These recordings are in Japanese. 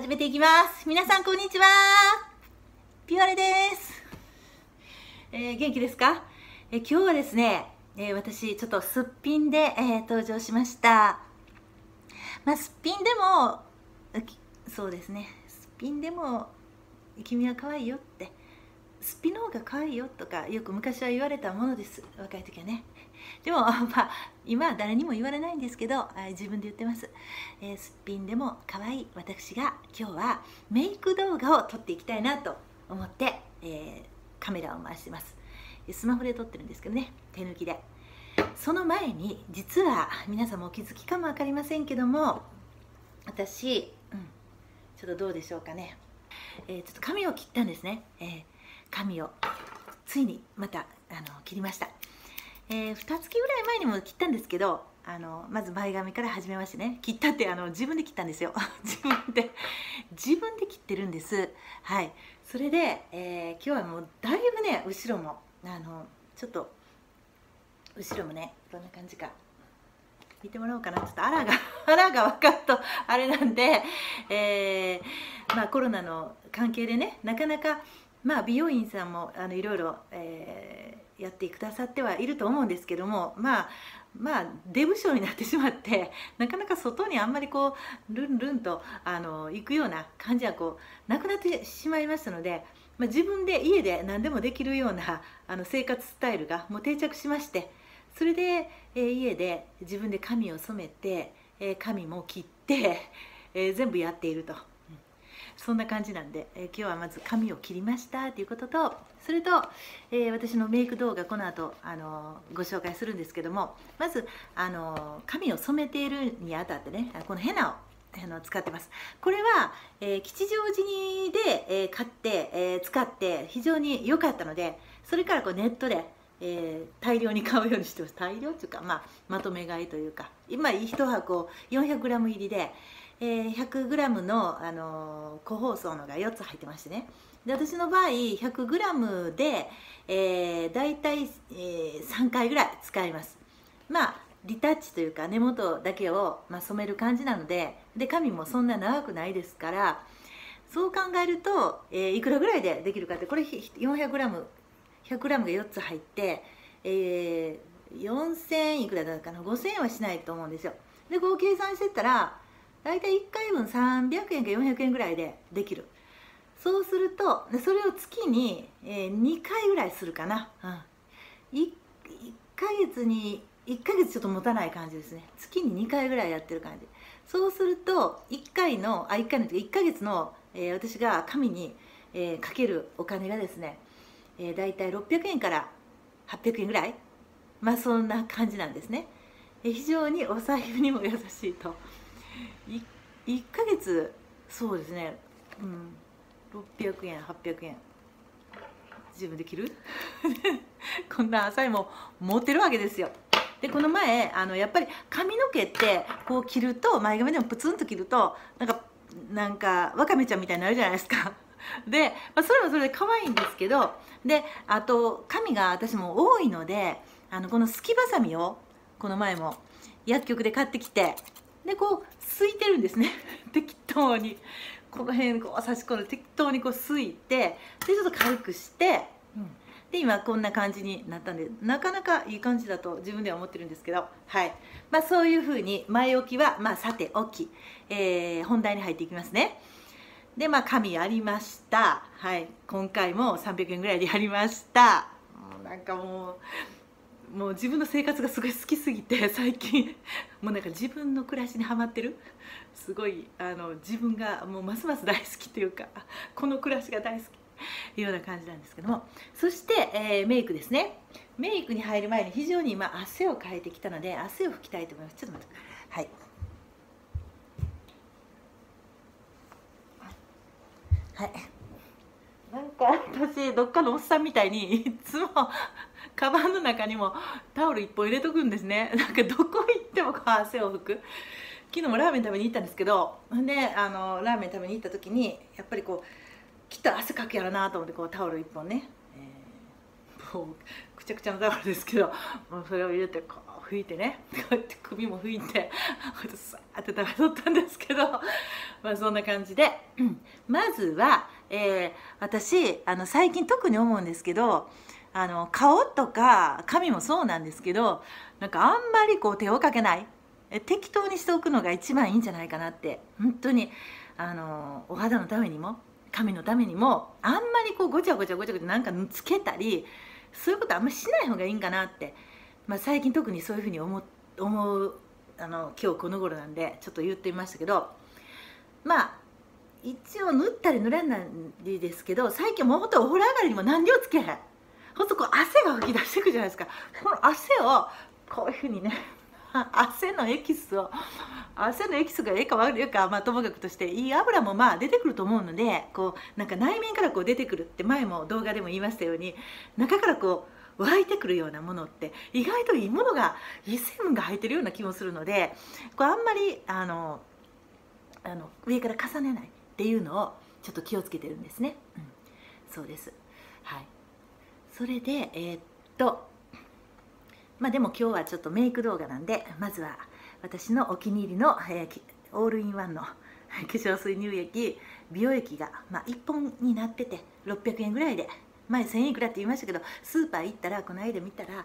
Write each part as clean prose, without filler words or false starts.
始めていきます。皆さんこんにちは。ピオレです。元気ですか？今日はですね、私ちょっとすっぴんで、登場しました。すっぴんでもそうですね、すっぴんでも君は可愛いよって、すっぴんの方が可愛いよとかよく昔は言われたものです。若い時はね。でも今は誰にも言われないんですけど、自分で言ってます。すっぴんでも可愛い私が今日はメイク動画を撮っていきたいなと思って、カメラを回してます。スマホで撮ってるんですけどね、手抜きで。その前に実は皆さんもお気づきかも分かりませんけども、私、ちょっとどうでしょうかね、ちょっと髪を切ったんですね。髪をついにまた切りました。2月ぐらい前にも切ったんですけど、まず前髪から始めましてね、切ったって自分で切ったんですよ。自分で切ってるんです。はい。それで、今日はもうだいぶね、後ろもちょっと後ろもね、どんな感じか見てもらおうかな。ちょっとあらが分かるとあれなんで、コロナの関係でね、なかなか美容院さんもいろいろ、やってくださってはいると思うんですけども、出不精になってしまって、なかなか外にあんまりこうルンルンと行くような感じはなくなってしまいましたので、自分で家で何でもできるような生活スタイルがもう定着しまして、それで、家で自分で髪を染めて、髪も切って、全部やっていると。そんな感じなんで、今日はまず髪を切りましたということと、それと、私のメイク動画この後ご紹介するんですけども、まず髪を染めているにあたってね、このヘナを使ってます。これは、吉祥寺で、買って、使って非常に良かったので、それからネットで、大量に買うようにしてます。大量というか、まとめ買いというか、今1箱 400g 入りで、100g の、個包装のが4つ入ってましてね。で、私の場合 100g で、だいたい3回ぐらい使います。リタッチというか根元だけを、染める感じなので、髪もそんな長くないですから、そう考えると、いくらぐらいでできるかって、これ 400g 100g が4つ入って、4000いくらだったかな、5000円はしないと思うんですよ。でこう計算してったら大体1回分300円か400円ぐらいでできる。そうするとそれを月に2回ぐらいするかな。1ヶ月に1ヶ月ちょっと持たない感じですね。月に2回ぐらいやってる感じ。そうすると1回の1ヶ月の、私が髪に、かけるお金がですね、だいたい600円から800円ぐらい、そんな感じなんですね。非常にお財布にも優しいと。1ヶ月、そうですね、600円800円自分で切るこんな浅いも持ってるわけですよ。でこの前やっぱり髪の毛ってこう切ると、前髪でもプツンと切るとなんかわかめちゃんみたいになるじゃないですか。で、それもそれで可愛いんですけど、であと髪が私も多いので、このすきばさみをこの前も薬局で買ってきて、でこうすいてるんですね。適当にこの辺こう差し込んで適当にこうすいて、でちょっと軽くして、で今こんな感じになったんで、なかなかいい感じだと自分では思ってるんですけど、はい、そういうふうに前置きはさておき、本題に入っていきますね。で髪やりました。はい、今回も300円ぐらいでやりました。なんかもう自分の生活がすごい好きすぎて、最近もうなんか自分の暮らしにはまってる。すごい自分がもうますます大好きというか、この暮らしが大好きというような感じなんですけども、そして、メイクですね。メイクに入る前に非常に今汗をかいてきたので、汗を拭きたいと思います。ちょっと待って。はい。はい、なんか私どっかのおっさんみたいにいつもカバンの中にもタオル1本入れとくんですね。なんかどこ行っても汗を拭く。昨日もラーメン食べに行ったんですけど、でラーメン食べに行った時にやっぱりこうきっと汗かくやろなと思って、こうタオル1本ね、もうくちゃくちゃのタオルですけど、もうそれを入れてこう拭いてね、こうやって首も拭いてさーって食べとったんですけど、まあそんな感じで、まずは、私最近特に思うんですけど、顔とか髪もそうなんですけど、なんかあんまりこう手をかけない、適当にしておくのが一番いいんじゃないかなって、本当にお肌のためにも髪のためにも、あんまりこうごちゃごちゃごちゃごちゃなんかつけたり、そういうことあんまりしない方がいいんかなって、まあ、最近特にそういうふうに思う今日この頃なんでちょっと言ってみましたけど、まあ一応塗ったり塗らないですけど、最近もうほんとお風呂上がりにも何にもつけへん。ほんとこう汗が吹き出してくるじゃないですか。この汗をこういうふうにね、汗のエキスがええか悪いか、まあ、ともかくとして、いい油もまあ出てくると思うので、こうなんか内面からこう出てくるって、前も動画でも言いましたように、中からこう湧いてくるようなものって意外といいものが、いい成分が入ってるような気もするので、こうあんまり上から重ねないっていうのをちょっと気をつけてるんですね。そうです。はい。それでまあでも今日はちょっとメイク動画なんで、まずは私のお気に入りの、オールインワンの化粧水、乳液、美容液が、まあ、1本になってて600円ぐらいで、前1000円いくらって言いましたけど、スーパー行ったらこの間見たら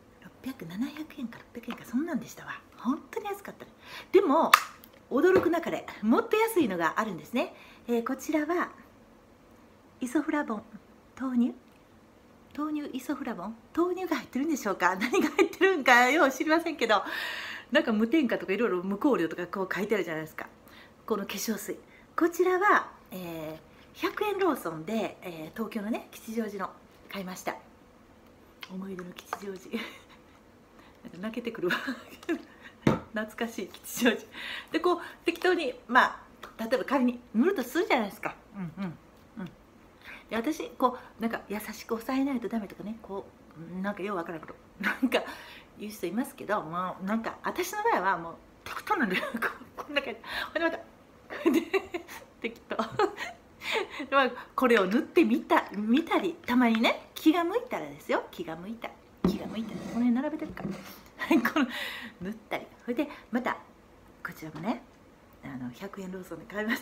700円か600円かそんなんでしたわ。本当に安かった。でも驚くなかれもっと安いのがあるんですね。こちらはイソフラボン豆乳イソフラボン、豆乳が入ってるんでしょうか、何が入ってるんかよう知りませんけど、なんか無添加とかいろいろ無香料とかこう書いてあるじゃないですか。この化粧水、こちらは、100円ローソンで、東京のね吉祥寺の買いました。思い出の吉祥寺なんか泣けてくるわ懐かしい吉祥寺で、こう適当に、まあ例えば仮に塗るとするじゃないですか。で、私こうなんか優しく抑えないとダメとかね、こうなんかようわからんことなんか言う人いますけど、もうなんか私の場合はもう適当なんでこんな感じほんでまた適当これを塗ってみたり、たまにね気が向いたらですよ、気が向いたらこの辺並べてるからこの塗ったり、それでまたこちらもね100円ローソンで買いました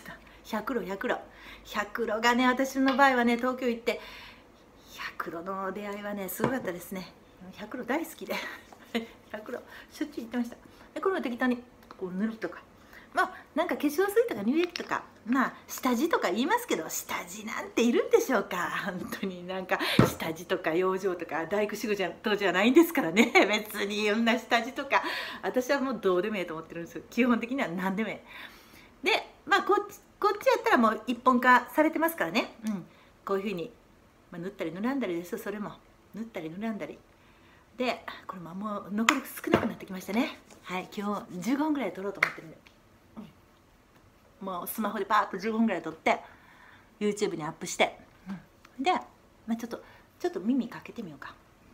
。100ロがね、私の場合はね東京行って100ロの出会いはねすごかったですね。100ロ大好きで100ロしょっちゅう行ってました。でこれを適当にこう塗るとか、まあなんか化粧水とか乳液とか、まあ下地とか言いますけど、下地なんているんでしょうか。本当になんか下地とか養生とか大工仕事じゃないんですからね別にいろんな下地とか私はもうどうでもええと思ってるんですよ。基本的には何でもええで、まあこっちやったらもう一本化されてますからね。こういうふうに、まあ、塗ったり塗らんだりですよ。それも塗ったり塗らんだりで、これももう残り少なくなってきましたね。はい、今日15分ぐらい撮ろうと思ってるんで、もうスマホでパーッと15分ぐらい撮って YouTube にアップして、で、まあ、ちょっと耳かけてみようか。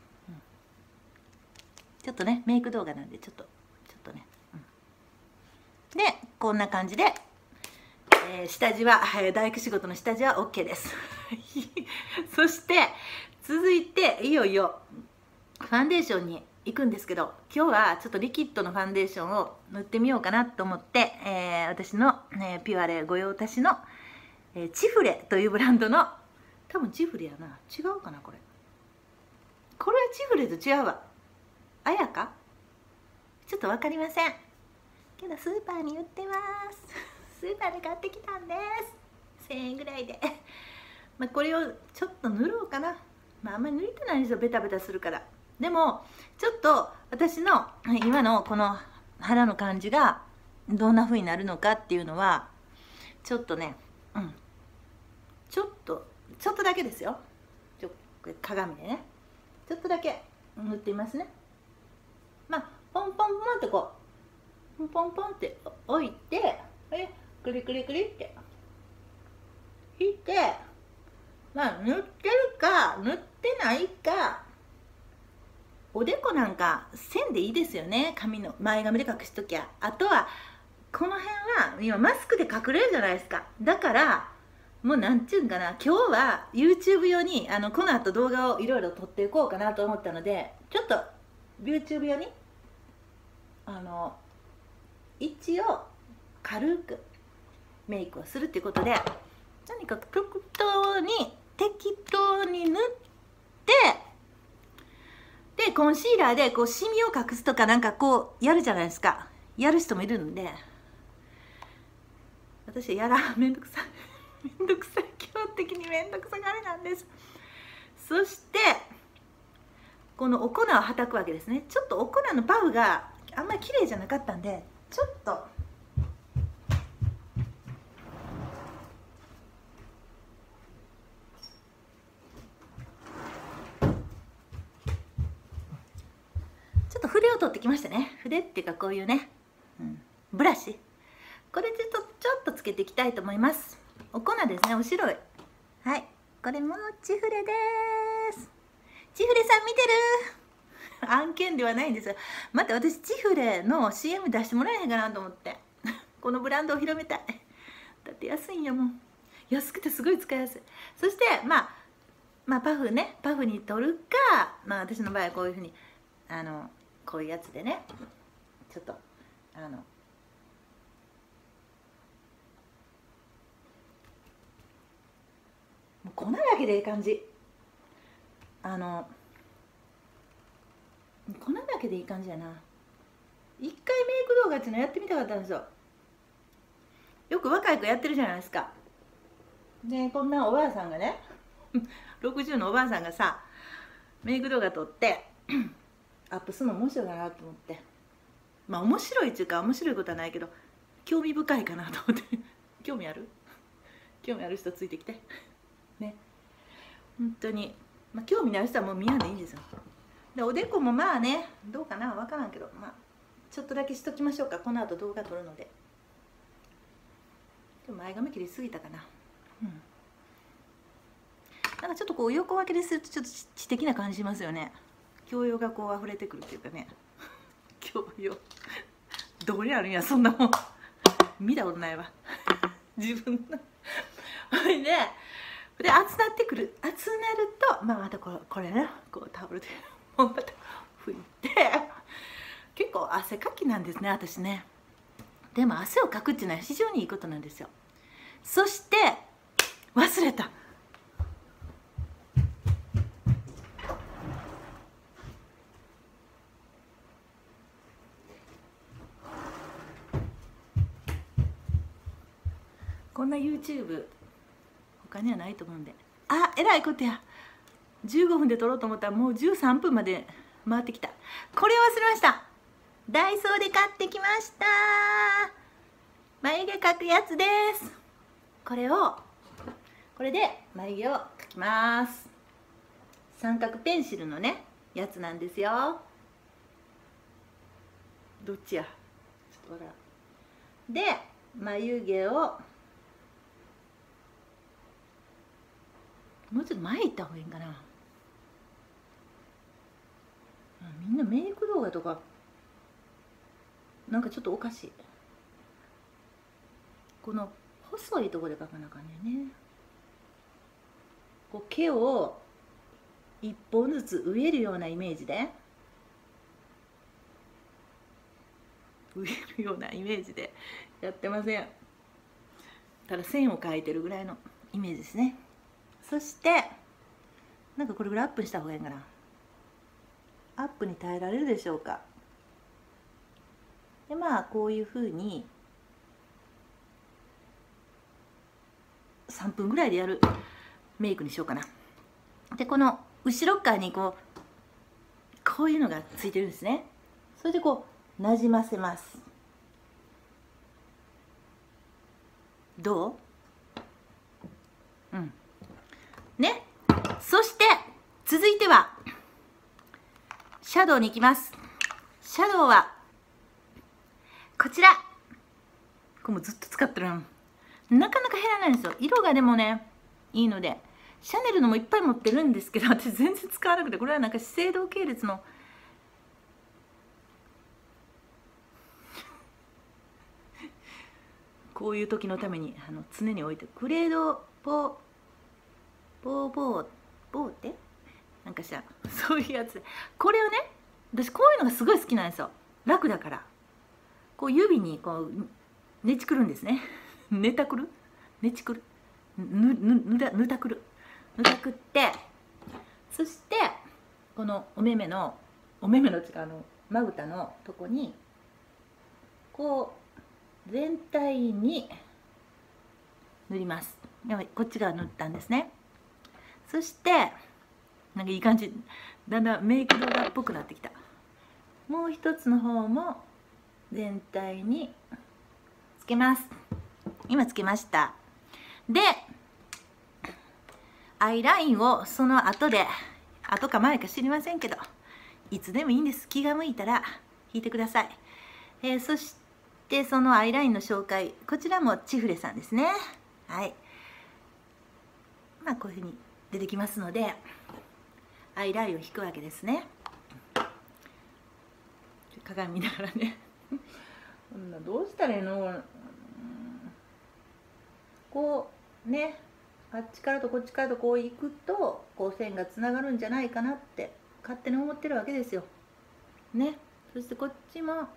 ちょっとねメイク動画なんでちょっとね、でこんな感じで、下地は、大工仕事の下地は OK ですそして続いていよいよファンデーションに行くんですけど、今日はちょっとリキッドのファンデーションを塗ってみようかなと思って、私の、ピュアレ御用達の、チフレというブランドの、多分チフレやな、違うかな、これはチフレと違うわ。あやかちょっと分かりませんけど、スーパーに売ってますスーパーで買ってきたんです。1000円ぐらいでまあこれをちょっと塗ろうかな。まああんまり塗りたないんですよ、ベタベタするから。でもちょっと私の今のこの肌の感じがどんな風になるのかっていうのはちょっとね、ちょっとだけですよ。鏡でねちょっとだけ塗ってみますね。まあポンポンポンってこうポンポンって置いて、クリクリクリって引いて、まあ塗ってるか塗ってないか、おでこなんか線でいいですよね。前髪で隠しときゃ。あとはこの辺は今マスクで隠れるじゃないですか。だからもうなんちゅうんかな、今日は YouTube 用にこの後動画をいろいろ撮っていこうかなと思ったので、ちょっと YouTube 用に一応軽くメイクをするっていうことで、何か適当に塗って、でコンシーラーでこうシミを隠すとかなんかこうやるじゃないですか。やる人もいるんで、私めんどくさい基本的にめんどくさがりなんです。そしてこのお粉をはたくわけですね。ちょっとお粉のパフがあんまり綺麗じゃなかったんで、ちょっと筆を取ってきましたね。筆っていうかこういうね、ブラシ、これでちょっとつけていきたいと思います。お粉ですね、お白い。はい、これもチフレです。チフレさん見てる？案件ではないんですよ。待って、私チフレの CM 出してもらえへんかなと思ってこのブランドを広めたい。だって安いんやもん。安くてすごい使いやすい。そしてまあパフに取るか、私の場合はこういうふうにこういうやつでね、ちょっともう粉だけでいい感じ。粉だけでいい感じやな。一回メイク動画っていうのやってみたかったんですよ。よく若い子やってるじゃないですか。でこんなおばあさんがね60のおばあさんがさ、メイク動画撮ってアップするの面白いかなと思って、面白いっていうか面白いことはないけど興味深いかなと思って興味ある人ついてきてね、本当に、興味ない人はもう見やんでいいんですよ。でおでこもどうかな、分からんけど、ちょっとだけしときましょうか。この後動画撮るので。でも前髪切りすぎたかな。なんかちょっとこう横分けでするとちょっと知的な感じしますよね。教養がこう溢れてくるっていうかね。教養どこにあるんやそんなもん見たことないわ自分ので熱なってくる。熱なるとまたこれね、こうタオルでまた拭いて、結構汗かきなんですね私ね。でも汗をかくっていうのは非常にいいことなんですよ。そして忘れた、こんな YouTube 他にはないと思うんで、えらいことや。15分で撮ろうと思ったらもう13分まで回ってきた。これを忘れました。ダイソーで買ってきました。眉毛描くやつです。これで眉毛を描きます。三角ペンシルのねやつなんですよ。どっちや、ちょっとで眉毛をもうちょっと前行った方がいいんかな。みんなメイク動画とかなんかちょっとおかしい。この細いところで描かなあかんねんね。こう毛を一本ずつ植えるようなイメージで、やってません。ただ線を描いてるぐらいのイメージですね。そしてなんかこれぐらいアップした方がいいかな。アップに耐えられるでしょうか。でこういうふうに3分ぐらいでやるメイクにしようかな。でこの後ろ側にこういうのがついてるんですね。それでこうなじませます。どう？ね。そして続いてはシャドウに行きます。シャドウはこちら。これもずっと使ってるの。なかなか減らないんですよ。色がでもねいいので、シャネルのもいっぱい持ってるんですけど、私全然使わなくて、これはなんか資生堂系列のこういう時のために常に置いてるグレードボーってなんかしらそういうやつ。これをね、私こういうのがすごい好きなんですよ。楽だから。 こう指にこうねちくるんですね。ねたくるねちくるぬたくるって、そしてこのお目目のまぶたのとこにこう全体に塗ります。でもこっち側塗ったんですね。そしてなんかいい感じ、だんだんメイク動画っぽくなってきた。もう一つの方も全体につけます。今つけました。でアイラインをその後で、後か前か知りませんけど、いつでもいいんです。気が向いたら引いてください。そしてそのアイラインの紹介、こちらもチフレさんですね。はい、まあこういうふうに出てきますので、アイラインを引くわけですね。鏡見ながらねどうしたらいいの、こうね、あっちからとこっちからとこう行くとこう線がつながるんじゃないかなって勝手に思ってるわけですよ。ね、そしてこっちもなんか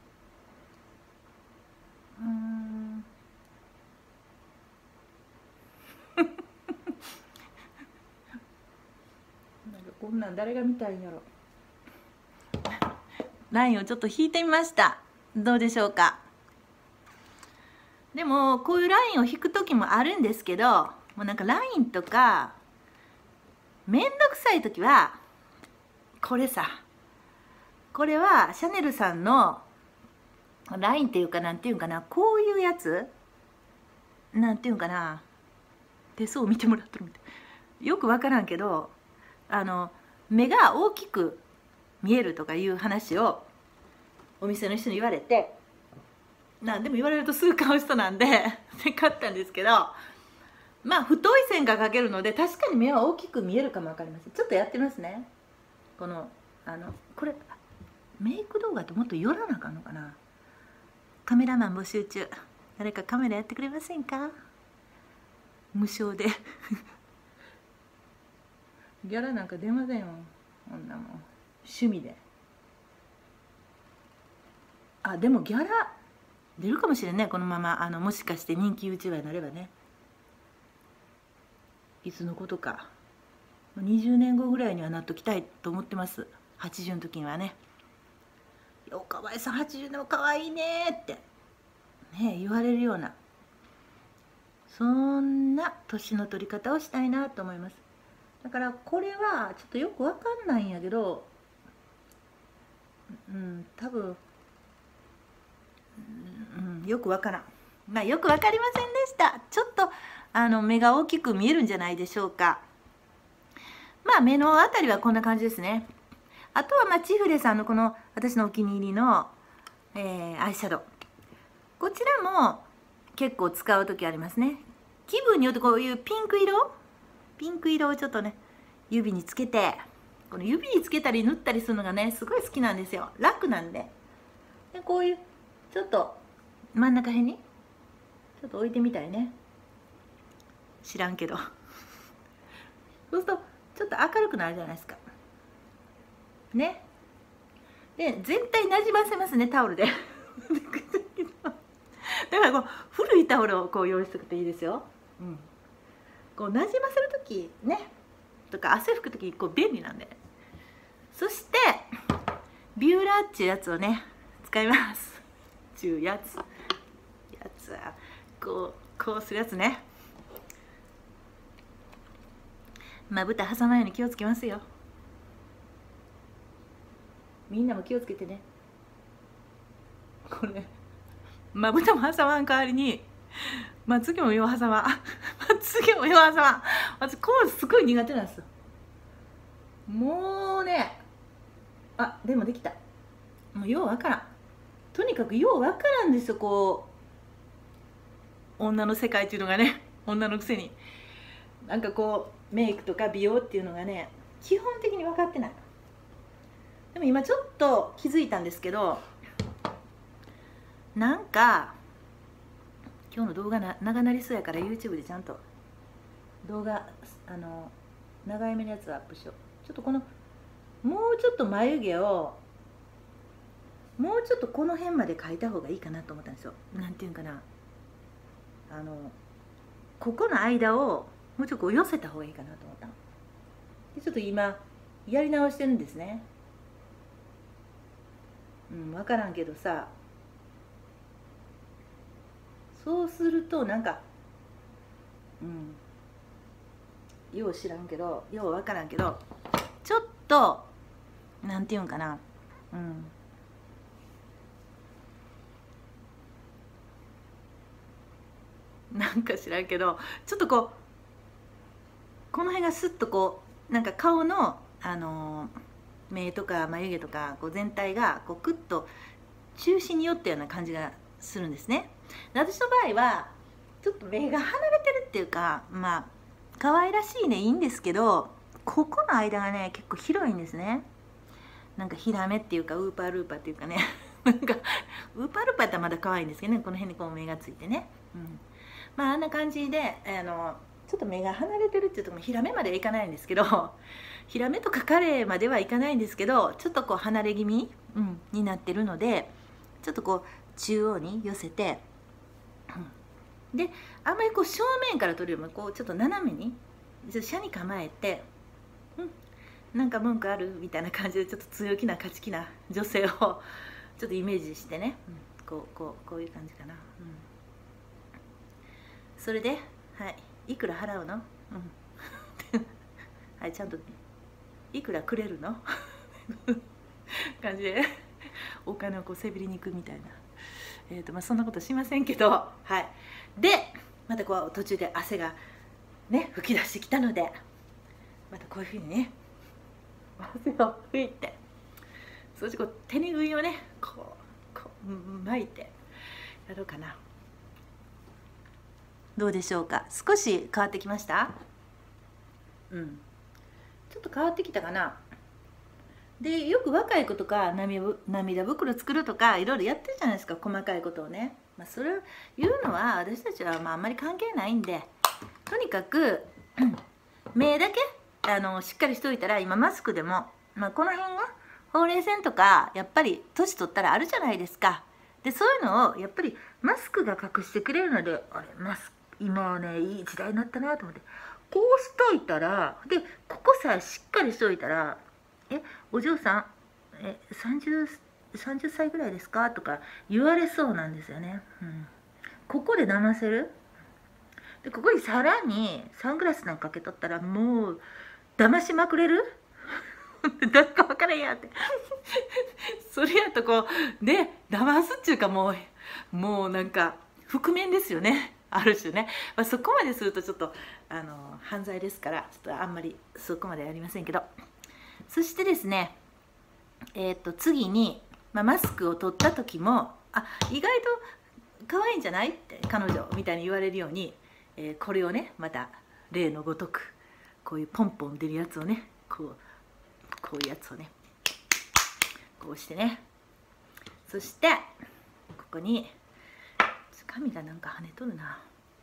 こんなん誰が見たいんやろ。ラインをちょっと引いてみました。どうでしょうか。でもこういうラインを引く時もあるんですけど、もうなんかラインとかめんどくさい時はこれさ、これはシャネルさんのラインっていうか、なんていうかな、こういうやつなんていうかな、手相を見てもらってるみたい、よく分からんけど、目が大きく見えるとかいう話をお店の人に言われて、なんでも言われるとすぐ買う人なんで買ったんですけど、まあ太い線が描けるので確かに目は大きく見えるかも分かりません。ちょっとやってみますね。これメイク動画ってもっと寄らなあかんのかな。カメラマン募集中。誰かカメラやってくれませんか。無償でギャラなんか出ませんよ、こんなもん。趣味で。あ、でもギャラ出るかもしれんね、このままもしかして人気 YouTuber になればね。いつのことか20年後ぐらいにはなっときたいと思ってます。80の時にはね。おかわいさん80でも可愛いねってね言われるような、そんな年の取り方をしたいなと思います。だからこれはちょっとよくわかんないんやけど、多分、よくわからん。まあよくわかりませんでした。ちょっと目が大きく見えるんじゃないでしょうか。まあ目のあたりはこんな感じですね。あとはまあチフレさんのこの私のお気に入りの、アイシャドウ、こちらも結構使う時ありますね。気分によってこういうピンク色をちょっとね指につけて、この指につけたり塗ったりするのがねすごい好きなんですよ。楽なんで。でこういうちょっと真ん中辺にちょっと置いてみたいね。知らんけどそうするとちょっと明るくなるじゃないですかね。で全体なじませますね、タオルでだからこう古いタオルをこう用意しておくといいですよ。こうなじませる時ねとか汗拭く時こう便利なんで。そしてビューラーっていうやつをね使いますっていうやつはこうするやつね。まぶた挟まないように気をつけますよ。みんなも気をつけてね。これまぶたも挟まん代わりにまつげもよう挟まんまつげもよう挟まん。私こうすごい苦手なんですよ。もうね、でもできた。もうようわからん。とにかくようわからんですよ。こう女の世界っていうのがね、女のくせになんかこうメイクとか美容っていうのがね基本的に分かってない。でも今ちょっと気づいたんですけど、なんか今日の動画長なりそうやから YouTube でちゃんと動画長いめのやつをアップしよう。ちょっとこのもうちょっと眉毛をもうちょっとこの辺まで描いた方がいいかなと思ったんですよ。なんていうんかな、ここの間をもうちょっとこう寄せた方がいいかなと思ったので、ちょっと今やり直してるんですね。分からんけどさ、そうするとなんかよう知らんけど、よう分からんけど、ちょっとなんていうんかな、なんか知らんけど、ちょっとこの辺がスッとこうなんか顔の目とか眉毛とかこう全体がこうクッと中心に寄ったような感じがするんですね。私の場合はちょっと目が離れてるっていうか、まあ可愛らしいね、いいんですけど、ここの間がね結構広いんですね。なんかヒラメっていうかウーパールーパーっていうかねなんかウーパールーパーやったらまだ可愛いんですけどね、この辺にこう目がついてね、まああんな感じでちょっと目が離れてるっていうところもヒラメまではいかないんですけど、ヒラメとかカレイまではいかないんですけど、ちょっとこう離れ気味、になってるので、ちょっとこう中央に寄せて、であんまりこう正面から撮るよりもこうちょっと斜めに斜に構えて、なんか文句あるみたいな感じで、ちょっと強気な勝ち気な女性をちょっとイメージしてね、こういう感じかな。それで、はい、いくら払うの？はい、ちゃんといくらくれるの感じでお金をこうせびりに行くみたいな、まあそんなことしませんけど、はい。でまたこう途中で汗がね吹き出してきたので、またこういうふうにね汗を拭いて、そしてこう手拭いをねこう巻いてやろうかな。どうでしょうか。少し変わってきました？ちょっと変わってきたかな。でよく若い子とか涙袋作るとかいろいろやってるじゃないですか、細かいことをね。それを言うのは私たちはあんまり関係ないんで、とにかく目だけしっかりしておいたら、今マスクでも、この辺がほうれい線とかやっぱり年取ったらあるじゃないですか。でそういうのをやっぱりマスクが隠してくれるので、あれ今はねいい時代になったなと思って、こうしといたら、でここさえしっかりしといたら、お嬢さん30歳ぐらいですかとか言われそうなんですよね。ここで騙せる。でここにさらにサングラスなんかかけとったら、もう騙しまくれるどっか分からんやってそれやとこうね騙すっていうか、もうなんか覆面ですよね、ある種ね。そこまでするとちょっと犯罪ですから、ちょっとあんまりそこまでやりませんけど。そしてですね、次に、マスクを取った時も意外と可愛いんじゃないって彼女みたいに言われるように、これをねまた例のごとくこういうポンポン出るやつをね、こういうやつをねこうしてね、そしてここに髪がなんか跳ねとるな、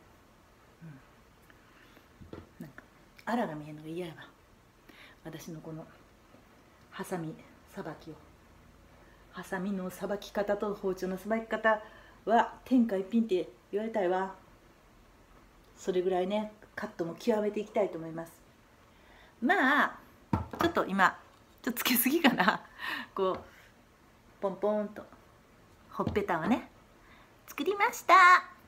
なんかあらが見えるのが嫌やわ。私のこのハサミさばきを、ハサミのさばき方と包丁のさばき方は天下一品って言われたいわ。それぐらいねカットも極めていきたいと思います。ちょっと今ちょっとつけすぎかなこうポンポンとほっぺたをね作りました。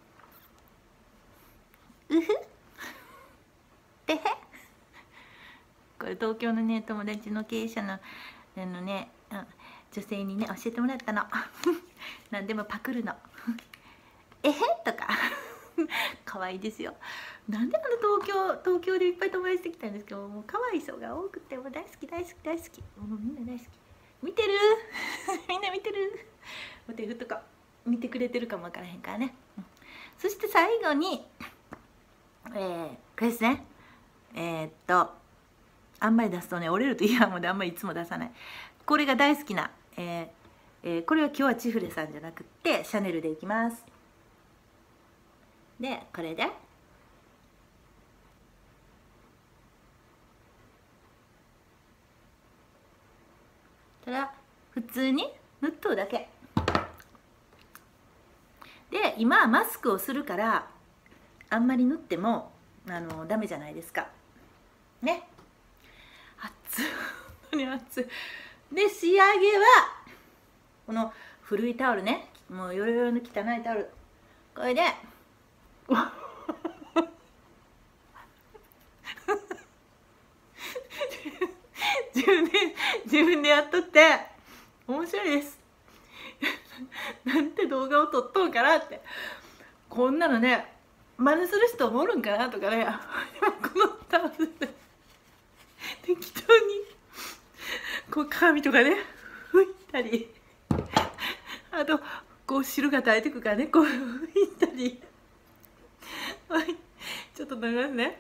うふてへこれ東京のね友達の経営者のね、女性にね教えてもらったの何でもパクるのえへとか可愛いですよ。なんで東京でいっぱい友達できたんですけど、もう可愛い人が多くて、もう大好き大好き大好き、もうみんな大好き。見てるみんな見てる。お手振とか見てくれてるかもわからへんからね。そして最後にこれですね。あんまり出すとね折れると嫌なので、あんまりいつも出さない。これが大好きな、これは今日はチフレさんじゃなくってシャネルでいきます。でこれでただ普通に塗っとるだけ。 で今はマスクをするからあんまり塗ってもダメじゃないですかね。熱い、本当に熱い。で仕上げはこの古いタオルね、もうヨロヨロの汚いタオル、これで自分でやっとって面白いです。なんて動画を撮っとんかなって、こんなのね真似する人もおるんかなとかね、このタオルで適当にこう鏡とかね拭いたり、あとこう汁が垂れてくからねこう拭いたり、はい、ちょっと飲みますね。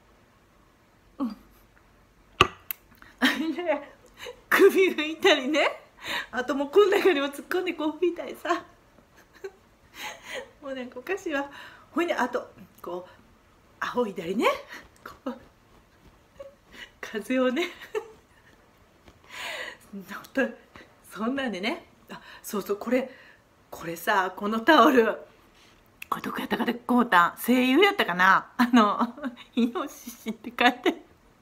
首拭いたりね、あともうこの中にも突っ込んでこう拭いたりさもうなんかおかしいわ。ほいであとこう仰いだりね、こう風をねそんなんでね、あ、そうそう、これさ、このタオルこれどこやったかでこうたん、声優やったかな、イノシシって書いて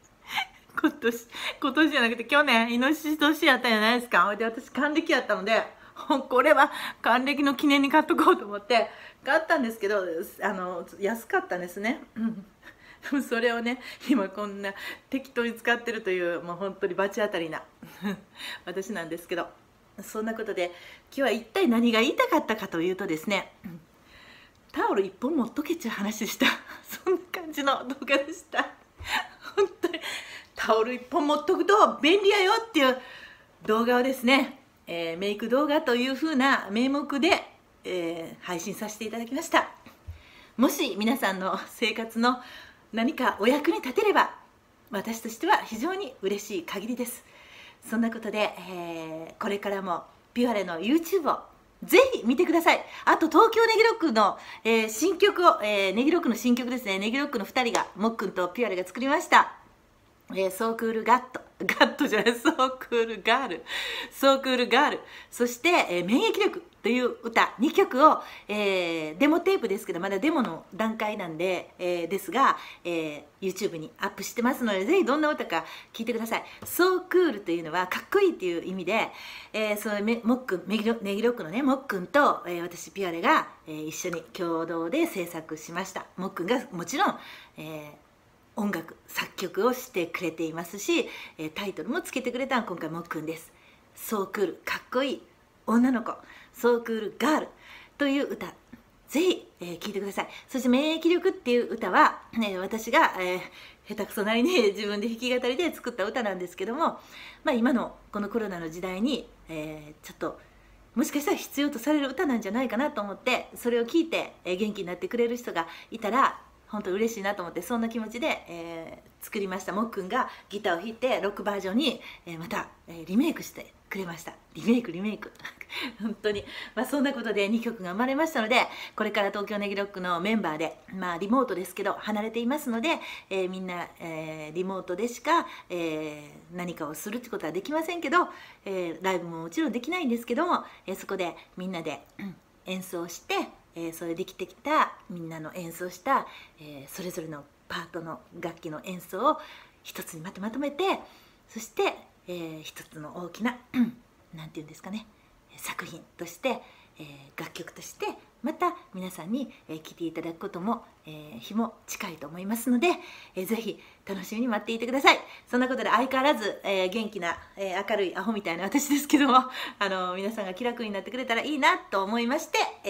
今年じゃなくて去年イノシシ年やったんじゃないですか。で私還暦やったのでこれは還暦の記念に買っとこうと思って買ったんですけど、安かったんですね。でもそれをね今こんな適当に使ってるという、もう本当に罰当たりな私なんですけど、そんなことで今日は一体何が言いたかったかというとですね、タオル1本持っとけっちゅう話でした。そんな感じの動画でした。本当にタオル1本持っとくと便利やよっていう動画をですね、メイク動画というふうな名目で、配信させていただきました。もし皆さんの生活の何かお役に立てれば私としては非常に嬉しい限りです。そんなことで、これからもピュアレの YouTube をぜひ見てください。あと東京ネギロックの、新曲を、ネギロックの新曲ですね、ネギロックの2人がもっくんとピュアレが作りました。ソークールガットじゃない、ソークールガール、そして、免疫力という歌2曲を、デモテープですけどまだデモの段階なんで、ですが、YouTube にアップしてますのでぜひどんな歌か聴いてください。ソークールというのはかっこいいという意味で、そのもっくんネギロックのねもっくんと、私ピュアレが、一緒に共同で制作しました。もっくんがもちろん、音楽作曲をしてくれていますし、タイトルもつけてくれたのは今回もっくんです。ソークール、かっこいい女の子、ソークールガールという歌、ぜひ聴いてください。そして免疫力っていう歌は、私が、下手くそなりに自分で弾き語りで作った歌なんですけども、今のこのコロナの時代に、ちょっともしかしたら必要とされる歌なんじゃないかなと思って、それを聴いて、元気になってくれる人がいたら本当嬉しいなと思って、そんな気持ちで、作りました。もっくんがギターを弾いてロックバージョンに、また、リメイクしてくれました。リメイク本当に、そんなことで2曲が生まれましたので、これから東京ネギロックのメンバーで、リモートですけど離れていますので、みんな、リモートでしか、何かをするってことはできませんけど、ライブももちろんできないんですけども、そこでみんなで、演奏して、それできてきたみんなの演奏した、それぞれのパートの楽器の演奏を一つにまとめて、そして、一つの大きななんていうんですかね、作品として、楽曲としてまた皆さんに聴いていただくことも、日も近いと思いますので、ぜひ楽しみに待っていてください。そんなことで相変わらず、元気な、明るいアホみたいな私ですけども、皆さんが気楽になってくれたらいいなと思いまして、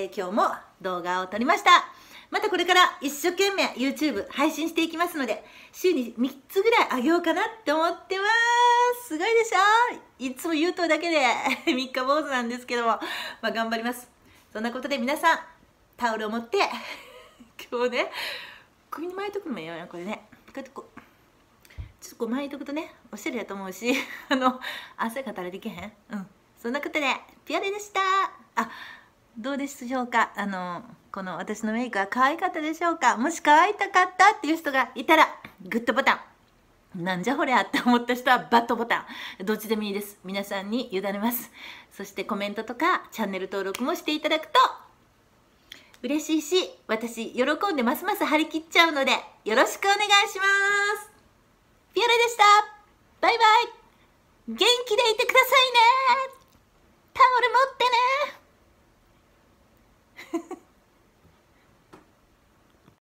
今日も動画を撮りました。またこれから一生懸命 YouTube 配信していきますので、週に3つぐらいあげようかなって思ってます。すごいでしょ。いつも言うとだけで3日坊主なんですけども、頑張ります。そんなことで皆さんタオルを持って今日ね首に巻いとくのもいいよな、これね。こうやってこうちょっとこう巻いとくとねおしゃれやと思うし、汗が垂れてけへん。そんなことでピュアレでした。どうでしょうか。この私のメイクは可愛かったでしょうか。もし可愛かったっていう人がいたらグッドボタン、なんじゃこりゃって思った人はバッドボタン、どっちでもいいです。皆さんに委ねます。そしてコメントとかチャンネル登録もしていただくと嬉しいし、私喜んでますます張り切っちゃうので、よろしくお願いします。ピオレでした。バイバイ。元気でいてくださいね。